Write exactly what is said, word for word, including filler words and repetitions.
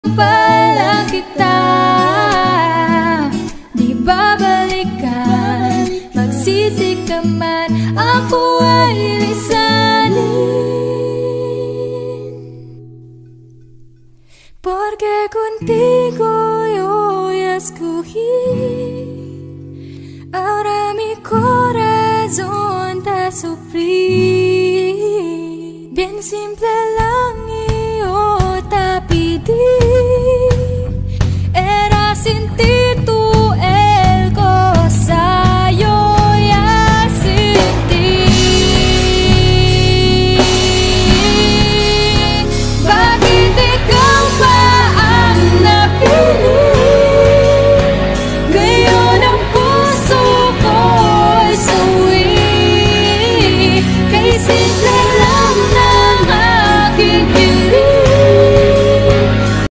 Palang kita, di babalikan. Magsisi ka man, ako ay lisanin. Porque contigo yo ya escogí. Ahora mi corazón te sufrí. Bien simple lang